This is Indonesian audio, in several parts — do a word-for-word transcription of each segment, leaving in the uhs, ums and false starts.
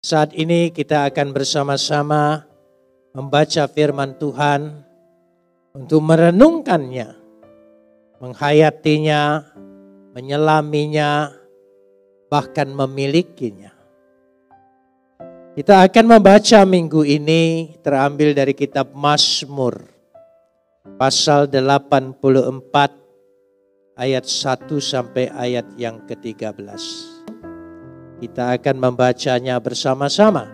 Saat ini kita akan bersama-sama membaca firman Tuhan untuk merenungkannya, menghayatinya, menyelaminya, bahkan memilikinya. Kita akan membaca minggu ini terambil dari kitab Mazmur, pasal delapan puluh empat, ayat satu sampai ayat yang ketiga belas. Kita akan membacanya bersama-sama.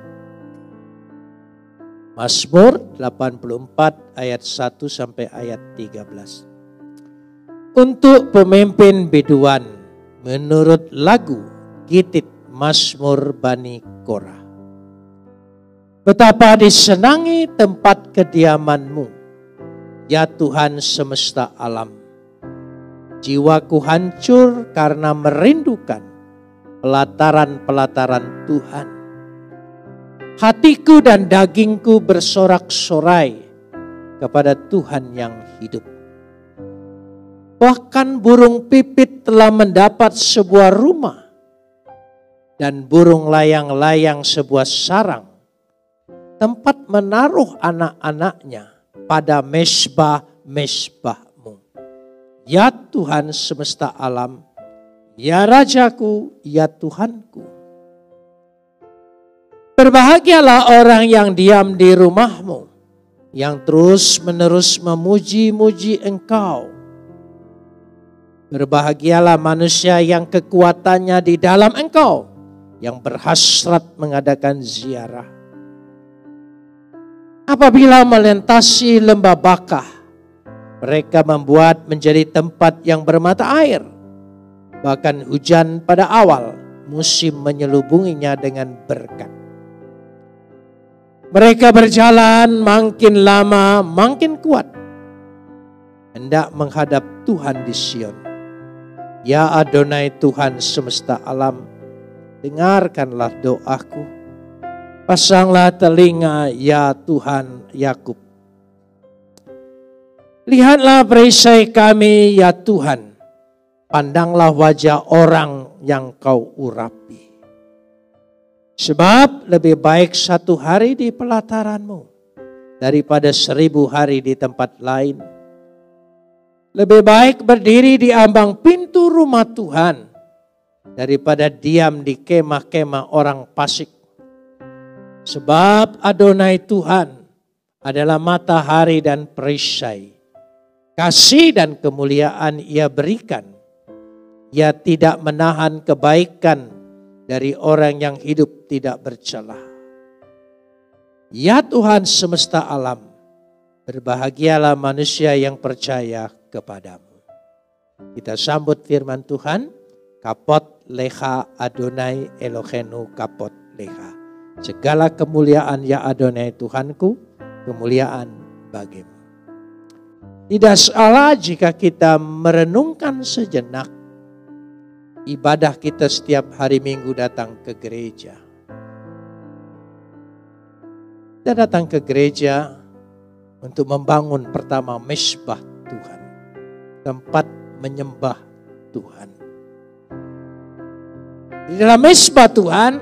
Mazmur delapan puluh empat ayat satu sampai ayat tiga belas. Untuk pemimpin biduan menurut lagu Gitit Mazmur Bani Korah. Betapa disenangi tempat kediaman-Mu, ya Tuhan semesta alam. Jiwaku hancur karena merindukan pelataran-pelataran Tuhan. Hatiku dan dagingku bersorak-sorai kepada Tuhan yang hidup. Bahkan burung pipit telah mendapat sebuah rumah, dan burung layang-layang sebuah sarang, tempat menaruh anak-anaknya pada mesbah-mesbah-Mu. Ya Tuhan semesta alam, ya Rajaku, ya Tuhanku. Berbahagialah orang yang diam di rumah-Mu, yang terus-menerus memuji-muji Engkau. Berbahagialah manusia yang kekuatannya di dalam Engkau, yang berhasrat mengadakan ziarah. Apabila melintasi lembah Bakah, mereka membuat menjadi tempat yang bermata air. Bahkan hujan pada awal musim menyelubunginya dengan berkat. Mereka berjalan makin lama makin kuat, hendak menghadap Tuhan di Sion. Ya Adonai Tuhan semesta alam, dengarkanlah doaku. Pasanglah telinga ya Tuhan Yakub. Lihatlah perisai kami ya Tuhan. Pandanglah wajah orang yang Kau urapi. Sebab lebih baik satu hari di pelataran-Mu daripada seribu hari di tempat lain. Lebih baik berdiri di ambang pintu rumah Tuhan daripada diam di kemah-kemah orang fasik. Sebab Adonai Tuhan adalah matahari dan perisai. Kasih dan kemuliaan Ia berikan. Ia tidak menahan kebaikan dari orang yang hidup tidak bercelah. Ya Tuhan semesta alam, berbahagialah manusia yang percaya kepadamu. Kita sambut firman Tuhan. Kapot leha Adonai Elohenu kapot leha. Segala kemuliaan ya Adonai Tuhanku, kemuliaan bagimu. Tidak salah jika kita merenungkan sejenak ibadah kita setiap hari Minggu datang ke gereja. Kita datang ke gereja untuk membangun pertama mesbah Tuhan. Tempat menyembah Tuhan. Di dalam mesbah Tuhan,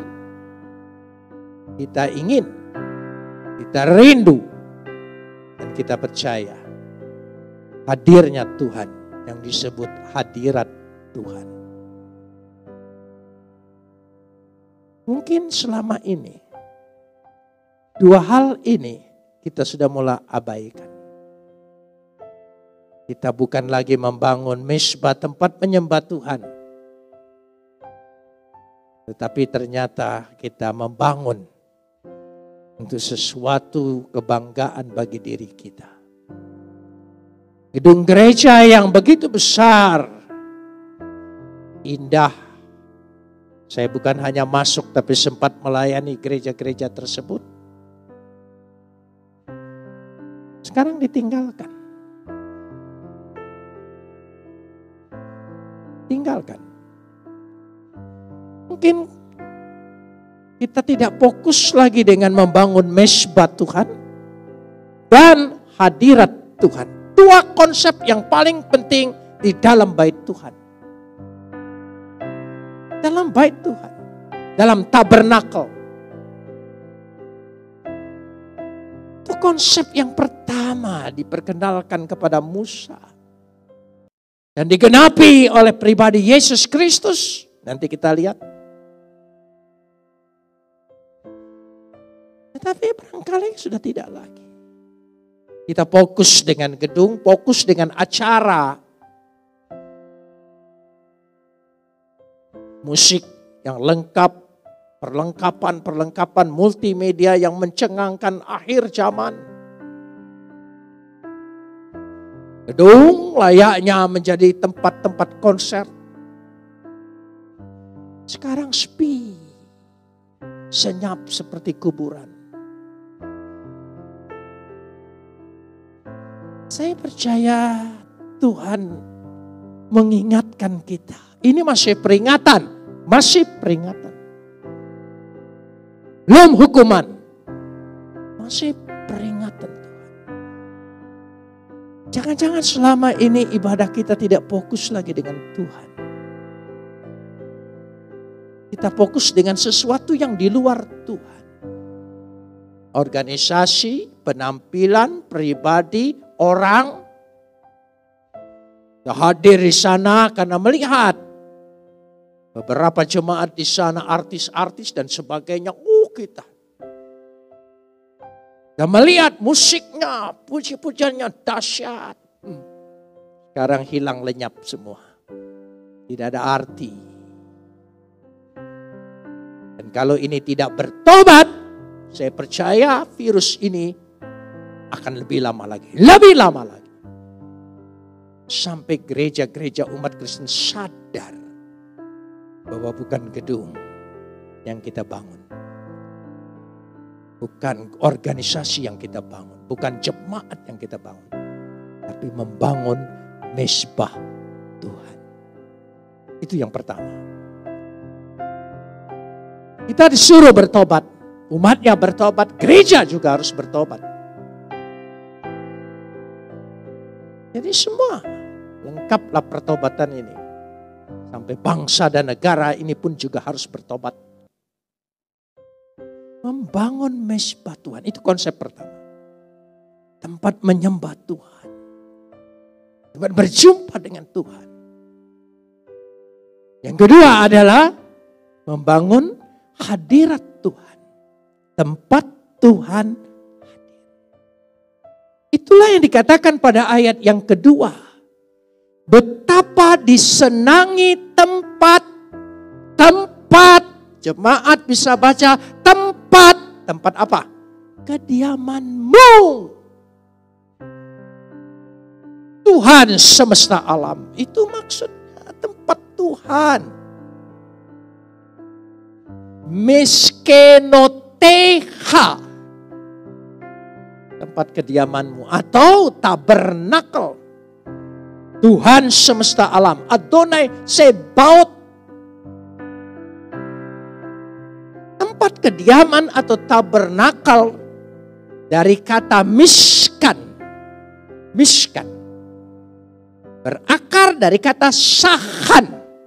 kita ingin, kita rindu, dan kita percaya hadirnya Tuhan yang disebut hadirat Tuhan. Mungkin selama ini, dua hal ini kita sudah mulai abaikan. Kita bukan lagi membangun mesbah tempat menyembah Tuhan. Tetapi ternyata kita membangun untuk sesuatu kebanggaan bagi diri kita. Gedung gereja yang begitu besar, indah. Saya bukan hanya masuk tapi sempat melayani gereja-gereja tersebut. Sekarang ditinggalkan. Tinggalkan. Mungkin kita tidak fokus lagi dengan membangun mesbah Tuhan dan hadirat Tuhan. Dua konsep yang paling penting di dalam bait Tuhan. Dalam bait Tuhan. Dalam tabernakel. konsep yang pertama diperkenalkan kepada Musa. Dan digenapi oleh pribadi Yesus Kristus. Nanti kita lihat. Tetapi barangkali sudah tidak lagi. Kita fokus dengan gedung, fokus dengan acara. Musik yang lengkap, perlengkapan-perlengkapan multimedia yang mencengangkan akhir zaman. Gedung layaknya menjadi tempat-tempat konser. Sekarang sepi, senyap seperti kuburan. Saya percaya Tuhan mengingatkan kita. Ini masih peringatan, masih peringatan. Belum hukuman, masih peringatan. Jangan-jangan selama ini ibadah kita tidak fokus lagi dengan Tuhan. Kita fokus dengan sesuatu yang di luar Tuhan. Organisasi, penampilan, pribadi, orang. Kita hadir di sana karena melihat beberapa jemaat di sana, artis-artis dan sebagainya. Uh kita. Dan melihat musiknya, puji-pujiannya dahsyat. Hmm. Sekarang hilang lenyap semua. Tidak ada arti. Dan kalau ini tidak bertobat, saya percaya virus ini akan lebih lama lagi. Lebih lama lagi. Sampai gereja-gereja umat Kristen sadar bahwa bukan gedung yang kita bangun. Bukan organisasi yang kita bangun. Bukan jemaat yang kita bangun. Tapi membangun mezbah Tuhan. Itu yang pertama. Kita disuruh bertobat. Umatnya bertobat. Gereja juga harus bertobat. Jadi semua lengkaplah pertobatan ini. Sampai bangsa dan negara ini pun juga harus bertobat. Membangun mezbah Tuhan. Itu konsep pertama. Tempat menyembah Tuhan. Tempat berjumpa dengan Tuhan. Yang kedua adalah membangun hadirat Tuhan. Tempat Tuhan hadir. Itulah yang dikatakan pada ayat yang kedua. Betapa disenangi tempat, tempat, jemaat bisa baca tempat, tempat apa? Kediamanmu. Tuhan semesta alam, itu maksudnya tempat Tuhan. Miskenoteha, tempat kediamanmu atau tabernakel. Tuhan semesta alam, Adonai Sebaot. Tempat kediaman atau tabernakel dari kata miskan. Miskan. Berakar dari kata sahan.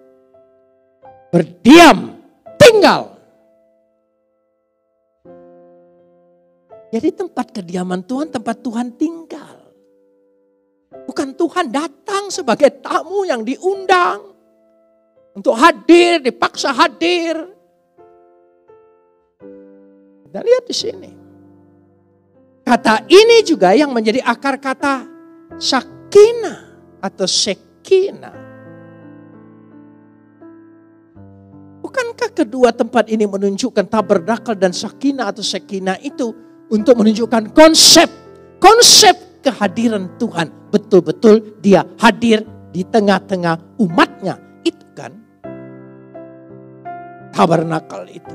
Berdiam, tinggal. Jadi tempat kediaman Tuhan, tempat Tuhan tinggal. Bukan Tuhan datang sebagai tamu yang diundang. Untuk hadir, dipaksa hadir. Kita lihat di sini. Kata ini juga yang menjadi akar kata sakinah atau sekinah. Bukankah kedua tempat ini menunjukkan tabernakel dan sakinah atau sekinah itu untuk menunjukkan konsep, konsep kehadiran Tuhan. Betul-betul dia hadir di tengah-tengah umatnya. Itu kan tabernakel itu.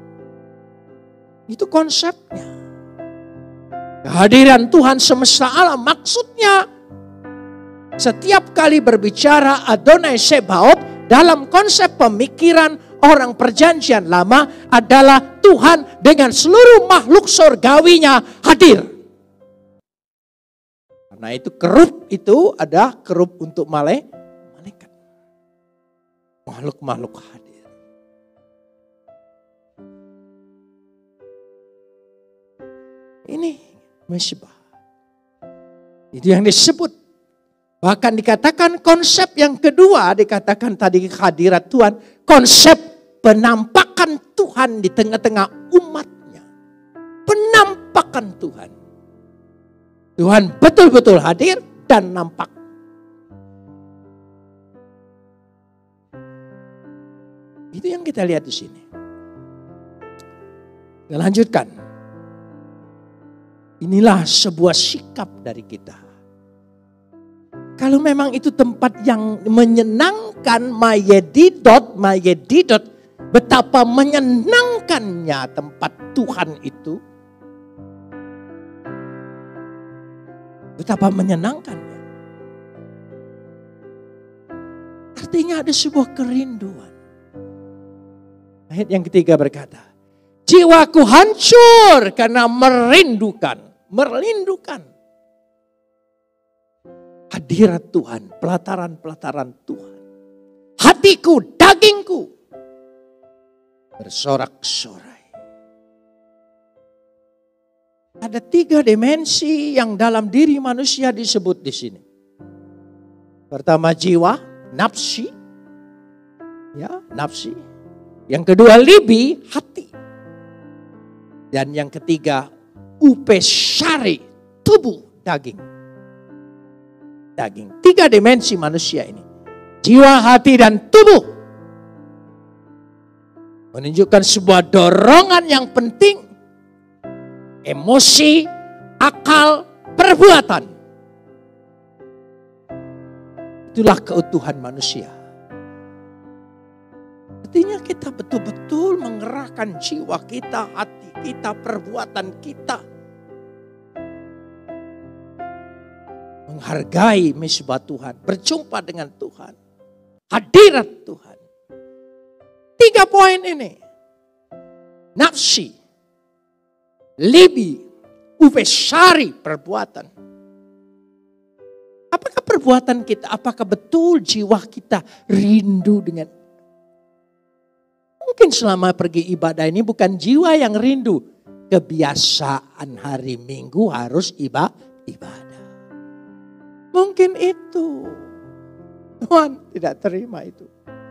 Itu konsepnya. Kehadiran Tuhan semesta alam maksudnya setiap kali berbicara Adonai Sebaot dalam konsep pemikiran orang perjanjian lama adalah Tuhan dengan seluruh makhluk surgawinya hadir. Karena itu kerub itu ada kerub untuk malaikat. Makhluk-makhluk hadir. Ini Mesbah. Itu yang disebut. Bahkan dikatakan konsep yang kedua, dikatakan tadi hadirat Tuhan, konsep penampakan Tuhan di tengah-tengah umatnya. Penampakan Tuhan. Tuhan betul-betul hadir dan nampak. Itu yang kita lihat di sini. Kita lanjutkan. Inilah sebuah sikap dari kita. Kalau memang itu tempat yang menyenangkan, mayedidot, mayedidot, betapa menyenangkannya tempat Tuhan itu. Betapa menyenangkannya. Artinya ada sebuah kerinduan. Ayat yang ketiga berkata, jiwaku hancur karena merindukan, merindukan hadirat Tuhan, pelataran-pelataran Tuhan. Hatiku, dagingku bersorak-sorai. Ada tiga dimensi yang dalam diri manusia disebut di sini. Pertama jiwa, nafsi. Ya, nafsi. Yang kedua libi, hati. Dan yang ketiga upesari, tubuh, daging. Daging. Tiga dimensi manusia ini. Jiwa, hati, dan tubuh. Menunjukkan sebuah dorongan yang penting. Emosi, akal, perbuatan. Itulah keutuhan manusia. Artinya kita betul-betul mengerahkan jiwa kita, hati kita, perbuatan kita. Menghargai mesbah Tuhan, berjumpa dengan Tuhan, hadirat Tuhan. Tiga poin ini. Nafsi, libi, upesari, perbuatan. Apakah perbuatan kita, apakah betul jiwa kita rindu dengan. Mungkin selama pergi ibadah ini bukan jiwa yang rindu. Kebiasaan hari Minggu harus ibadah. Mungkin itu. Tuhan tidak terima itu.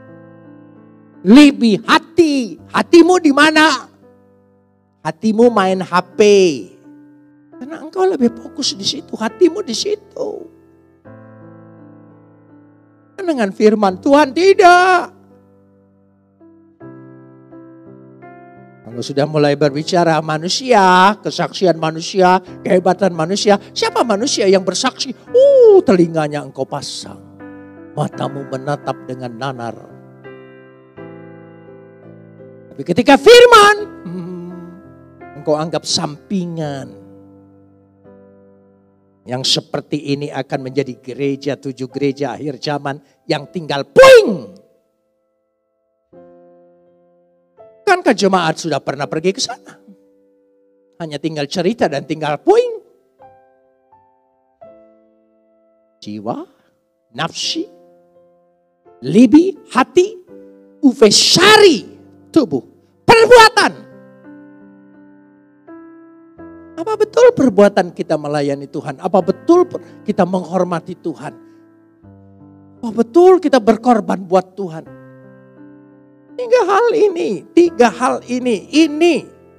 Libi, hati. Hatimu di mana? Hatimu main H P. Karena engkau lebih fokus di situ. Hatimu di situ. Dengan firman Tuhan tidak. Kalau sudah mulai berbicara manusia, kesaksian manusia, kehebatan manusia. Siapa manusia yang bersaksi? Uh, telinganya engkau pasang. Matamu menatap dengan nanar. Tapi ketika firman, hmm, engkau anggap sampingan. Yang seperti ini akan menjadi gereja, tujuh gereja akhir zaman yang tinggal puing. Bukankah jemaat sudah pernah pergi ke sana? Hanya tinggal cerita dan tinggal puing. Jiwa, nafsi, libi, hati, ufesari, tubuh, perbuatan. Apa betul perbuatan kita melayani Tuhan? Apa betul kita menghormati Tuhan? Apa betul kita berkorban buat Tuhan? Tiga hal ini, tiga hal ini, ini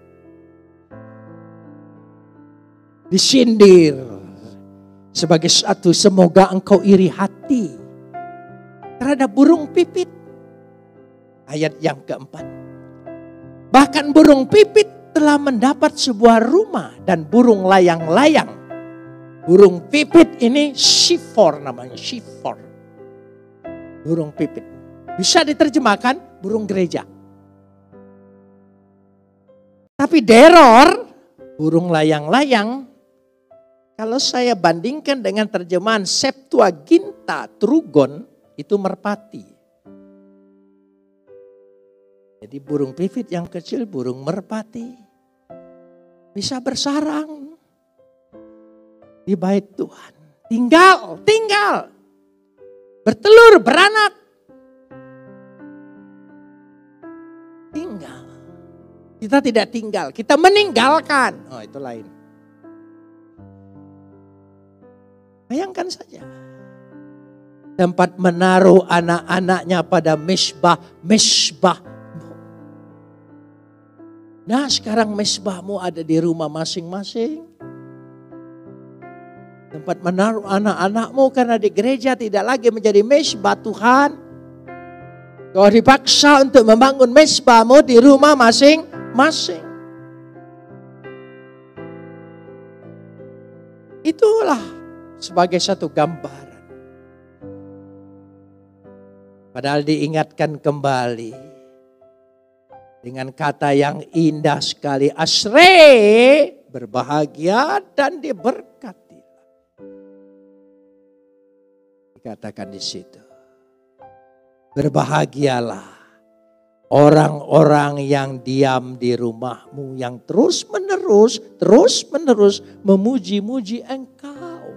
disindir sebagai satu, semoga engkau iri hati terhadap burung pipit. Ayat yang keempat. Bahkan burung pipit telah mendapat sebuah rumah dan burung layang-layang. Burung pipit ini sifor namanya, sifor. Burung pipit. Bisa diterjemahkan burung gereja. Tapi deror, burung layang-layang, kalau saya bandingkan dengan terjemahan Septuaginta, trugon, itu merpati. Jadi burung pipit yang kecil, burung merpati, bisa bersarang di bait Tuhan. Tinggal, tinggal, bertelur, beranak. Tinggal. Kita tidak tinggal, kita meninggalkan. Oh, itu lain. Bayangkan saja. Tempat menaruh anak-anaknya pada mesbah-mesbah. Nah sekarang mesbahmu ada di rumah masing-masing. Tempat menaruh anak-anakmu karena di gereja tidak lagi menjadi mesbah Tuhan. Kau dipaksa untuk membangun mesbahmu di rumah masing-masing. Itulah sebagai satu gambaran. Padahal diingatkan kembali dengan kata yang indah sekali. Asre, berbahagia dan diberkati. Dikatakan di situ. Berbahagialah orang-orang yang diam di rumahmu, yang terus menerus, terus menerus memuji-muji engkau.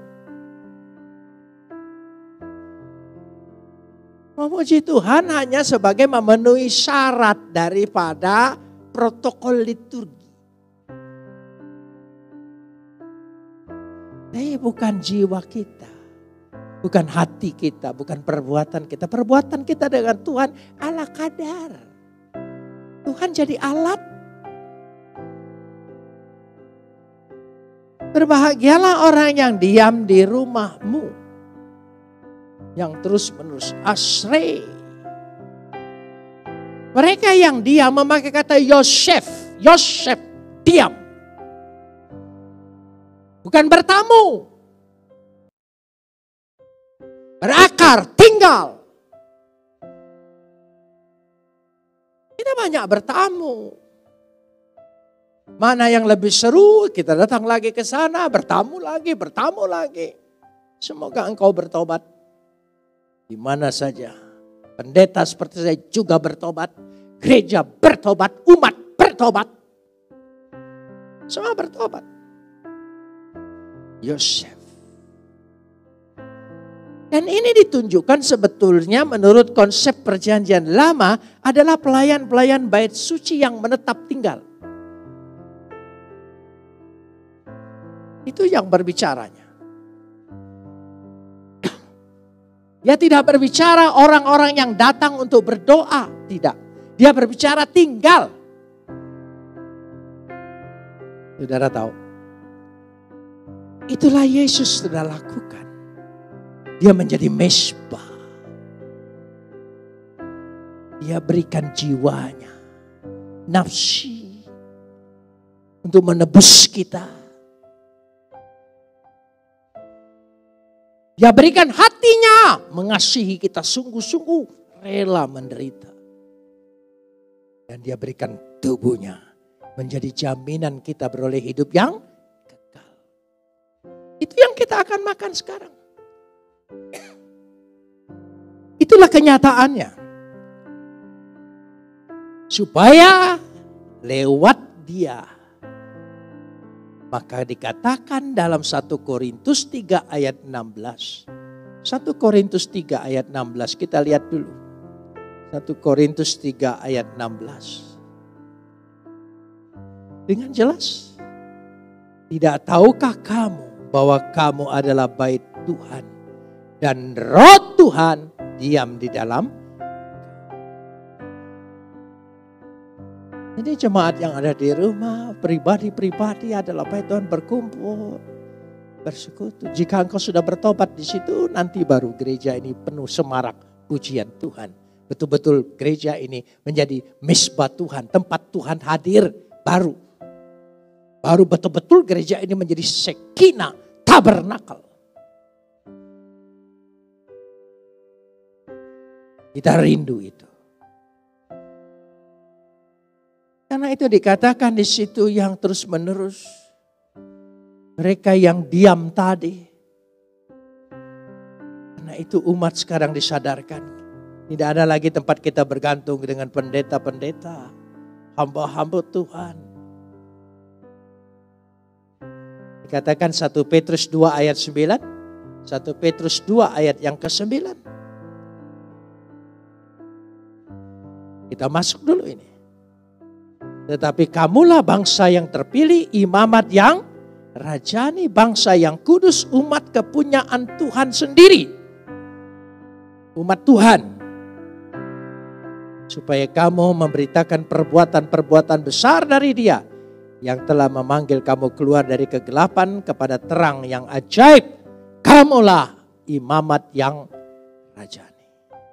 Memuji Tuhan hanya sebagai memenuhi syarat daripada protokol liturgi. Tapi bukan jiwa kita, bukan hati kita, bukan perbuatan kita. Perbuatan kita dengan Tuhan ala kadar. Tuhan jadi alat. Berbahagialah orang yang diam di rumahmu. Yang terus menerus asre. Mereka yang diam memakai kata Yosef. Yosef diam. Bukan bertamu. Berakar, tinggal. Kita banyak bertamu. Mana yang lebih seru, kita datang lagi ke sana, bertamu lagi, bertamu lagi. Semoga engkau bertobat. Di mana saja. Pendeta seperti saya juga bertobat. Gereja bertobat, umat bertobat. Semua bertobat. Yosef. Dan ini ditunjukkan sebetulnya menurut konsep perjanjian lama adalah pelayan-pelayan bait suci yang menetap tinggal. Itu yang berbicaranya. Dia tidak berbicara orang-orang yang datang untuk berdoa. Tidak. Dia berbicara tinggal. Saudara tahu. Itulah Yesus sudah lakukan. Dia menjadi mesbah. Dia berikan jiwanya. Nafsi. Untuk menebus kita. Dia berikan hatinya mengasihi kita sungguh-sungguh rela menderita. Dan dia berikan tubuhnya menjadi jaminan kita beroleh hidup yang kekal. Itu yang kita akan makan sekarang. Itulah kenyataannya. Supaya lewat dia. Maka dikatakan dalam satu Korintus tiga ayat enam belas. satu Korintus tiga ayat enam belas kita lihat dulu. satu Korintus tiga ayat enam belas. Dengan jelas. Tidak tahukah kamu bahwa kamu adalah bait Tuhan. Dan roh Tuhan diam di dalam. Jadi jemaat yang ada di rumah, pribadi-pribadi adalah bait Tuhan berkumpul, bersekutu. Jika engkau sudah bertobat di situ, nanti baru gereja ini penuh semarak pujian Tuhan. Betul-betul gereja ini menjadi mesbah Tuhan, tempat Tuhan hadir baru. Baru betul-betul gereja ini menjadi sekina, tabernakel. Kita rindu itu. Karena itu dikatakan di situ yang terus menerus. Mereka yang diam tadi. Karena itu umat sekarang disadarkan. Tidak ada lagi tempat kita bergantung dengan pendeta-pendeta. Hamba-hamba Tuhan. Dikatakan satu Petrus dua ayat sembilan. satu Petrus dua ayat yang kesembilan. Kita masuk dulu ini. Tetapi kamulah bangsa yang terpilih, imamat yang rajani bangsa yang kudus, umat kepunyaan Tuhan sendiri. Umat Tuhan. Supaya kamu memberitakan perbuatan-perbuatan besar dari Dia yang telah memanggil kamu keluar dari kegelapan kepada terang yang ajaib. Kamulah imamat yang rajani.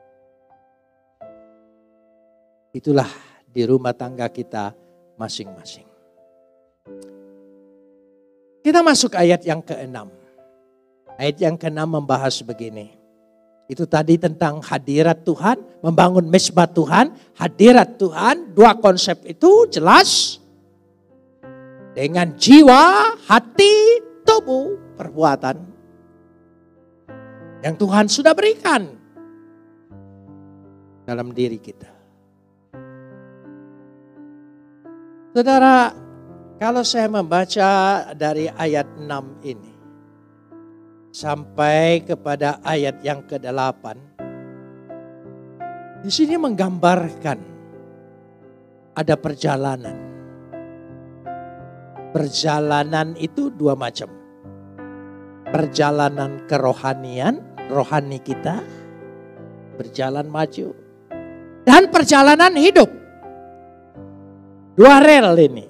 Itulah di rumah tangga kita masing-masing. Kita masuk ayat yang keenam. Ayat yang keenam membahas begini. Itu tadi tentang hadirat Tuhan, membangun mezbah Tuhan, hadirat Tuhan, dua konsep itu jelas. Dengan jiwa, hati, tubuh, perbuatan yang Tuhan sudah berikan dalam diri kita. Saudara, kalau saya membaca dari ayat enam ini sampai kepada ayat yang kedelapan, di sini menggambarkan ada perjalanan. Perjalanan itu dua macam. Perjalanan kerohanian, rohani kita berjalan maju. Dan perjalanan hidup. Dua rel ini.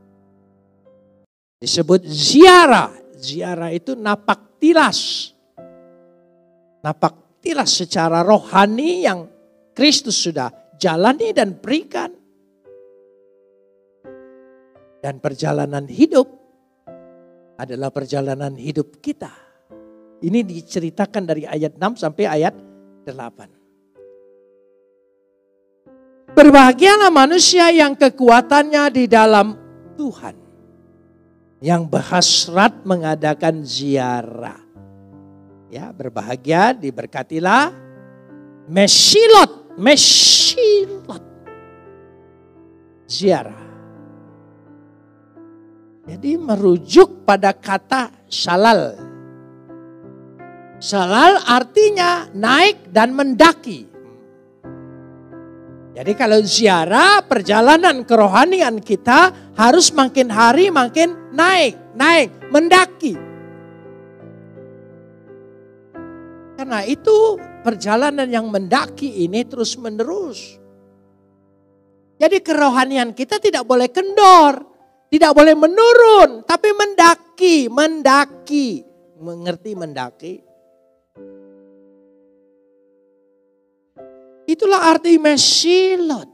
Disebut ziarah. Ziarah itu napak tilas. Napak tilas secara rohani yang Kristus sudah jalani dan berikan. Dan perjalanan hidup adalah perjalanan hidup kita. Ini diceritakan dari ayat enam sampai ayat delapan. Berbahagialah manusia yang kekuatannya di dalam Tuhan. Yang berhasrat mengadakan ziarah. Ya, berbahagia, diberkatilah. Mesilot, mesilot. Ziarah. Jadi merujuk pada kata salal. Salal artinya naik dan mendaki. Jadi kalau ziarah, perjalanan kerohanian kita harus makin hari makin naik, naik, mendaki. Karena itu perjalanan yang mendaki ini terus menerus. Jadi kerohanian kita tidak boleh kendor. Tidak boleh menurun, tapi mendaki, mendaki. Mengerti mendaki? Itulah arti mesilot.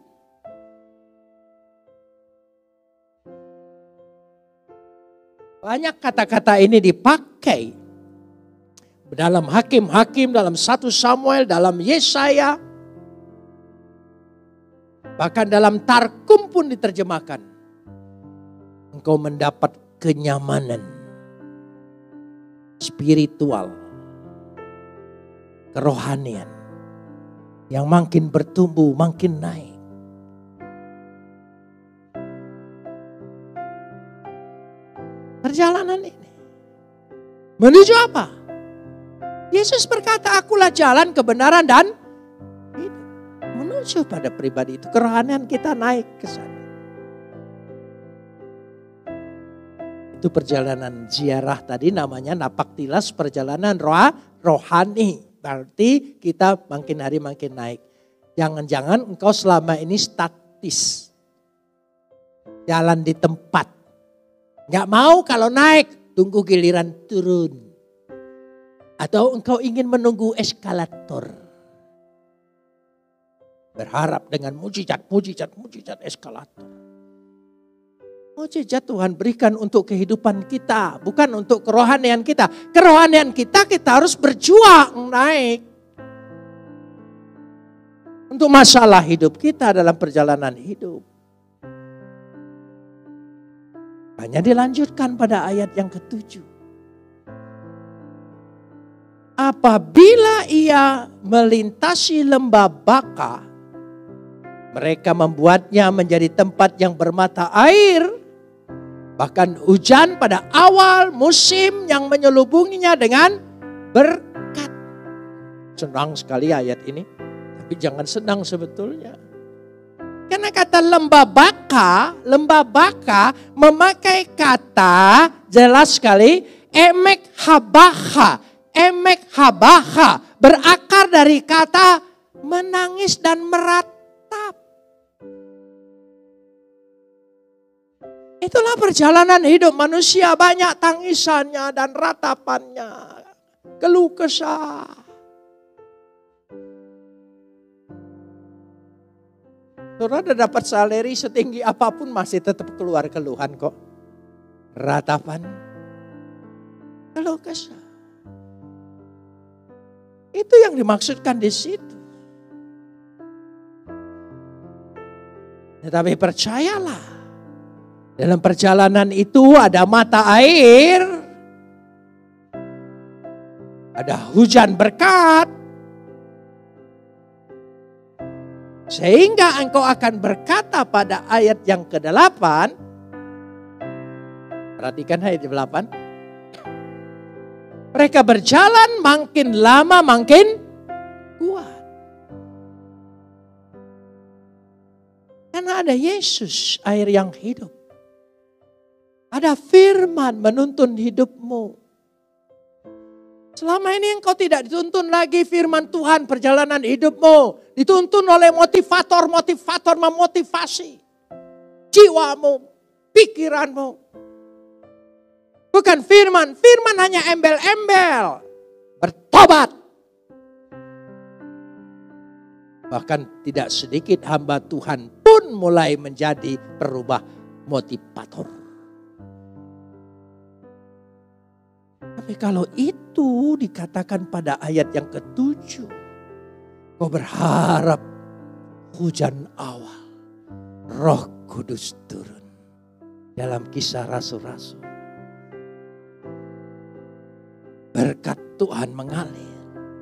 Banyak kata-kata ini dipakai dalam Hakim-Hakim, dalam satu Samuel, dalam Yesaya. Bahkan dalam Tarkum pun diterjemahkan. Engkau mendapat kenyamanan spiritual, kerohanian yang makin bertumbuh, makin naik. Perjalanan ini menuju apa? Yesus berkata, akulah jalan, kebenaran dan hidup. Menuju pada pribadi itu, kerohanian kita naik ke sana. Itu perjalanan ziarah tadi namanya napak tilas perjalanan roh, rohani. Berarti kita makin hari makin naik. Jangan-jangan engkau selama ini statis. Jalan di tempat. Gak mau kalau naik, tunggu giliran turun. Atau engkau ingin menunggu eskalator. Berharap dengan mujizat, mujizat, mujizat eskalator. Mujizat Tuhan berikan untuk kehidupan kita, bukan untuk kerohanian kita. Kerohanian kita, kita harus berjuang naik. Untuk masalah hidup kita dalam perjalanan hidup. Hanya dilanjutkan pada ayat yang ketujuh. Apabila ia melintasi lembah Baka, mereka membuatnya menjadi tempat yang bermata air. Bahkan hujan pada awal musim yang menyelubunginya dengan berkat. Senang sekali ayat ini. Tapi jangan senang sebetulnya. Karena kata lembah Baka, lembah Baka memakai kata jelas sekali. Emek habaha. Emek habaha. Berakar dari kata menangis dan meratap. Itulah perjalanan hidup manusia. Banyak tangisannya dan ratapannya. Keluh kesah. Saudara dapat salary setinggi apapun masih tetap keluar keluhan kok. Ratapan. Keluh kesah. Itu yang dimaksudkan di situ. Tetapi percayalah. Dalam perjalanan itu ada mata air. Ada hujan berkat. Sehingga engkau akan berkata pada ayat yang kedelapan. Perhatikan ayat delapan. Mereka berjalan makin lama makin kuat. Karena ada Yesus air yang hidup. Ada firman menuntun hidupmu. Selama ini engkau tidak dituntun lagi firman Tuhan perjalanan hidupmu. Dituntun oleh motivator-motivator memotivasi jiwamu, pikiranmu. Bukan firman, firman hanya embel-embel. Bertobat. Bahkan tidak sedikit hamba Tuhan pun mulai menjadi perubah motivator. Tapi kalau itu dikatakan pada ayat yang ketujuh. Kau berharap hujan awal. Roh Kudus turun. Dalam Kisah Rasul-Rasul. Berkat Tuhan mengalir.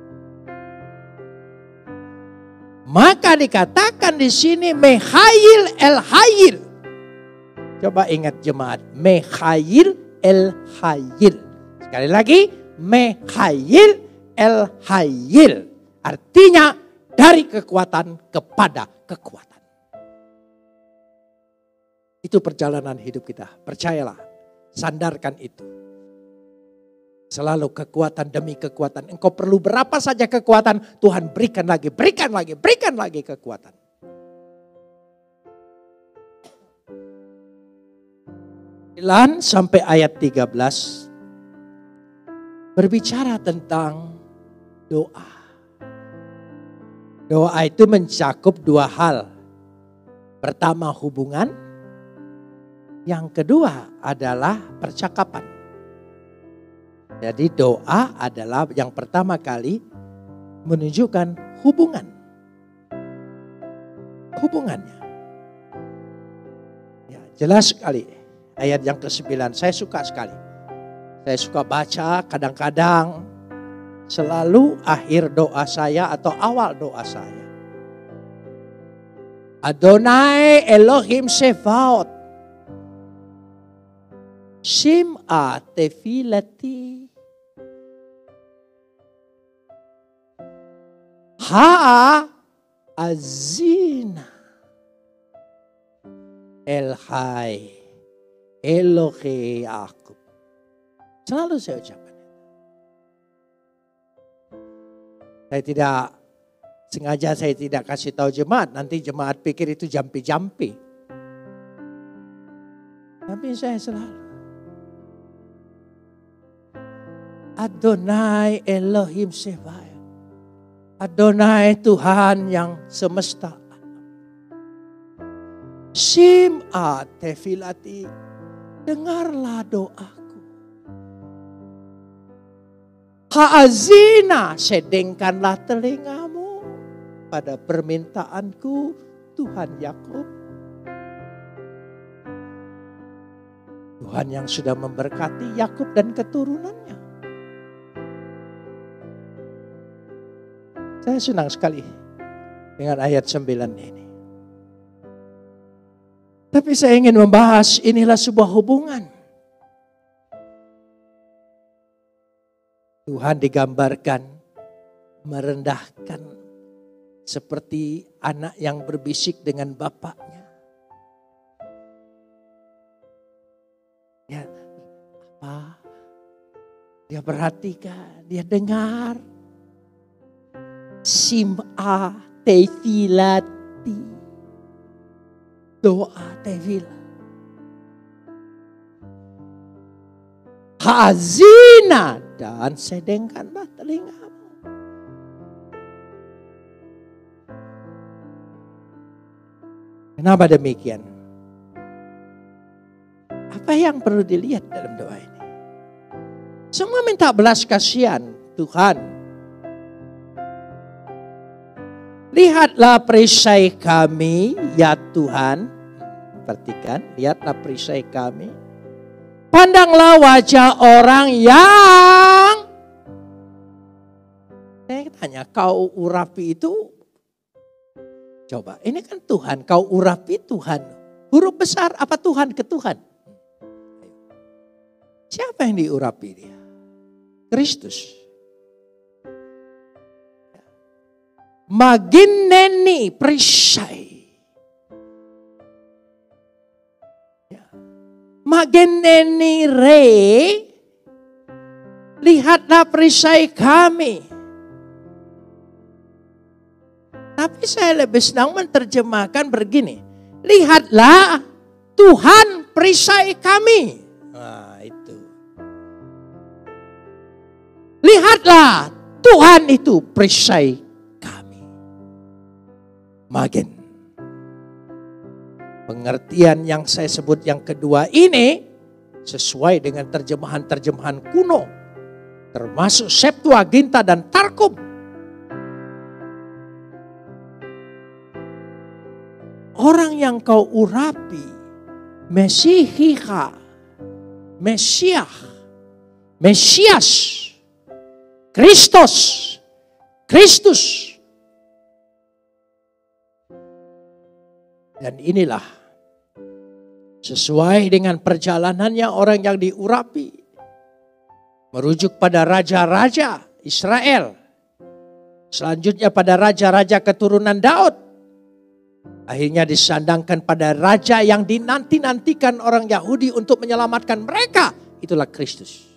Maka dikatakan di sini Mehayil El Hayil. Coba ingat jemaat. Mehayil El Hayil. Sekali lagi, Mehayil El Hayil. Artinya dari kekuatan kepada kekuatan. Itu perjalanan hidup kita. Percayalah, sandarkan itu. Selalu kekuatan demi kekuatan. Engkau perlu berapa saja kekuatan, Tuhan berikan lagi, berikan lagi, berikan lagi kekuatan. sembilan sampai ayat tiga belas. Berbicara tentang doa. Doa itu mencakup dua hal. Pertama hubungan. Yang kedua adalah percakapan. Jadi doa adalah yang pertama kali menunjukkan hubungan. Hubungannya. Ya, jelas sekali. Ayat yang kesembilan saya suka sekali. Saya suka baca kadang-kadang selalu akhir doa saya atau awal doa saya. Adonai Elohim Sevaot. Shim'a tefilati. Ha'a azina. El Hai. Elohe Yakub. Selalu saya ucapkan. Saya tidak, sengaja saya tidak kasih tahu jemaat. Nanti jemaat pikir itu jampi-jampi. Tapi saya selalu. Adonai Elohim Sevaot. Adonai Tuhan yang semesta. Shim'a tefilati. Dengarlah doaku. Ha'azina, sedengkanlah telingamu pada permintaanku Tuhan Yakub. Tuhan yang sudah memberkati Yakub dan keturunannya. Saya senang sekali dengan ayat sembilan ini. Tapi saya ingin membahas inilah sebuah hubungan. Tuhan digambarkan merendahkan seperti anak yang berbisik dengan bapaknya. Ya, apa. Dia perhatikan, dia dengar. Sim'a tefilati. Doa tefilah. Hazina dan sedengkanlah telingamu. Kenapa demikian? Apa yang perlu dilihat dalam doa ini? Semua minta belas kasihan Tuhan. Lihatlah perisai kami ya Tuhan. Perhatikan, lihatlah perisai kami. Pandanglah wajah orang yang, saya tanya, kau urapi itu, coba ini kan Tuhan, kau urapi Tuhan. Huruf besar apa Tuhan ke Tuhan? Siapa yang diurapi dia? Kristus. Magineni perisai. Mageneni re, lihatlah perisai kami. Tapi saya lebih senang menerjemahkan begini. Lihatlah Tuhan perisai kami. Nah itu. Lihatlah Tuhan itu perisai kami. Magen. Pengertian yang saya sebut yang kedua ini sesuai dengan terjemahan-terjemahan kuno. Termasuk Septuaginta dan Targum. Orang yang kau urapi, Mesihika, Mesiah, Mesias, Kristus, Kristus. Dan inilah sesuai dengan perjalanannya orang yang diurapi. Merujuk pada raja-raja Israel. Selanjutnya pada raja-raja keturunan Daud. Akhirnya disandangkan pada raja yang dinanti-nantikan orang Yahudi untuk menyelamatkan mereka. Itulah Kristus.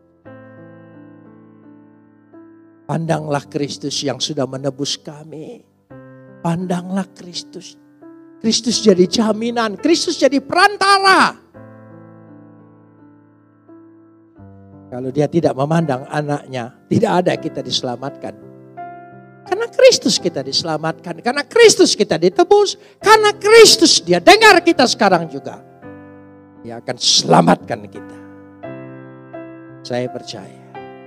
Pandanglah Kristus yang sudah menebus kami. Pandanglah Kristus. Kristus jadi jaminan, Kristus jadi perantara. Kalau dia tidak memandang anaknya, tidak ada kita diselamatkan. Karena Kristus kita diselamatkan, karena Kristus kita ditebus, karena Kristus dia dengar kita sekarang juga. Dia akan selamatkan kita. Saya percaya.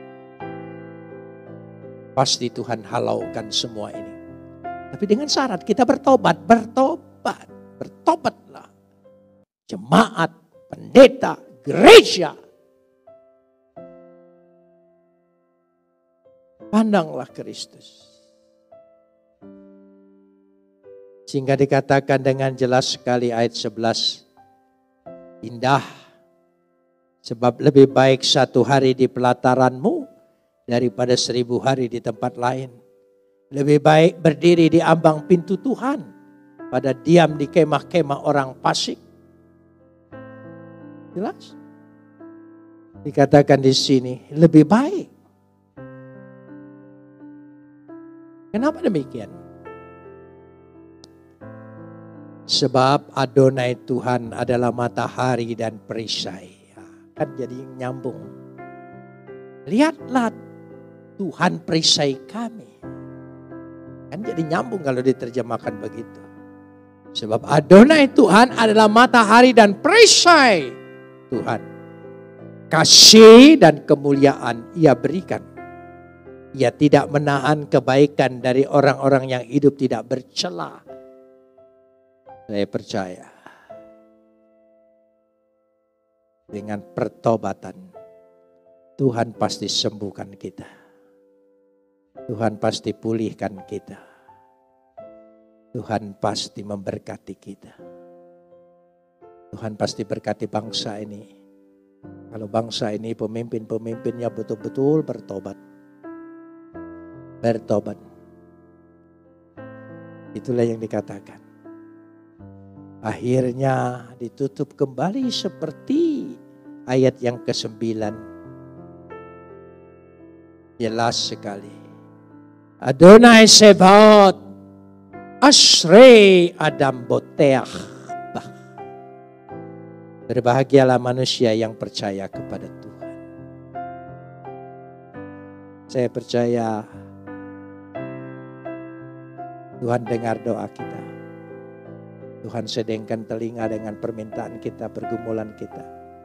Pasti Tuhan halaukan semua ini. Tapi dengan syarat kita bertobat, bertobat. Bertobatlah. Jemaat, pendeta, gereja. Pandanglah Kristus. Sehingga dikatakan dengan jelas sekali ayat sebelas. Indah. Sebab lebih baik satu hari di pelataranmu daripada seribu hari di tempat lain. Lebih baik berdiri di ambang pintu Tuhan. Pada diam di kemah-kemah orang fasik. Jelas? Dikatakan di sini lebih baik. Kenapa demikian? Sebab Adonai Tuhan adalah matahari dan perisai. Ya, kan jadi nyambung. Lihatlah Tuhan perisai kami. Kan jadi nyambung kalau diterjemahkan begitu. Sebab Adonai Tuhan adalah matahari dan perisai Tuhan. Kasih dan kemuliaan ia berikan. Ia tidak menahan kebaikan dari orang-orang yang hidup tidak bercela. Saya percaya. Dengan pertobatan Tuhan pasti sembuhkan kita. Tuhan pasti pulihkan kita. Tuhan pasti memberkati kita. Tuhan pasti berkati bangsa ini. Kalau bangsa ini pemimpin-pemimpinnya betul-betul bertobat. Bertobat. Itulah yang dikatakan. Akhirnya ditutup kembali seperti ayat yang kesembilan. Jelas sekali. Adonai Sebaot, Ashrei Adam Boteach. Berbahagialah manusia yang percaya kepada Tuhan. Saya percaya Tuhan dengar doa kita. Tuhan sedengkan telinga dengan permintaan kita, pergumulan kita.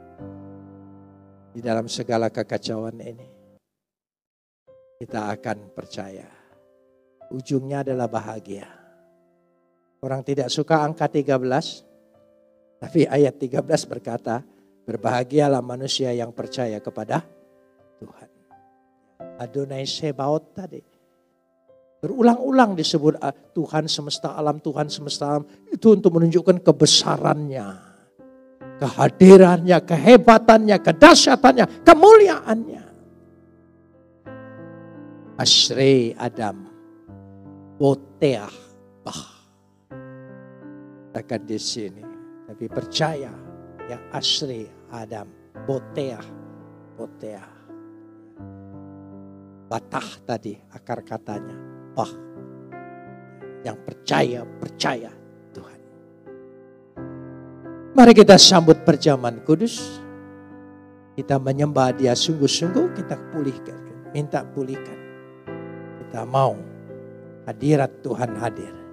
Di dalam segala kekacauan ini, kita akan percaya. Ujungnya adalah bahagia. Orang tidak suka angka tiga belas, tapi ayat tiga belas berkata, berbahagialah manusia yang percaya kepada Tuhan. Adonai Sebaot tadi. Berulang-ulang disebut Tuhan semesta alam, Tuhan semesta alam. Itu untuk menunjukkan kebesarannya, kehadirannya, kehebatannya, kedahsyatannya, kemuliaannya. Ashrei Adam Boteach bah. Akan di sini. Tapi percaya yang Ashrei Adam Boteach Boteach. Batah tadi akar katanya. Bah, yang percaya, percaya Tuhan. Mari kita sambut perjamuan kudus. Kita menyembah Dia sungguh-sungguh, kita pulihkan, minta pulihkan. Kita mau hadirat Tuhan hadir.